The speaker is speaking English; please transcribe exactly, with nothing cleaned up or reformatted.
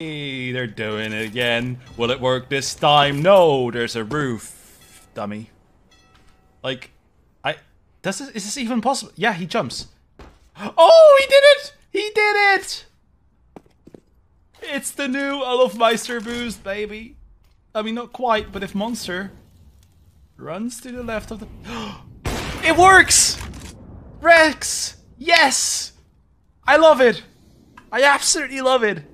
Hey, they're doing it again. Will it work this time? No, there's a roof, dummy. Like, I does this, is this even possible? Yeah, he jumps. Oh, he did it! He did it! It's the new Olofmeister boost, baby. I mean, not quite, but if Monster runs to the left of the... It works! Rex! Yes! I love it! I absolutely love it!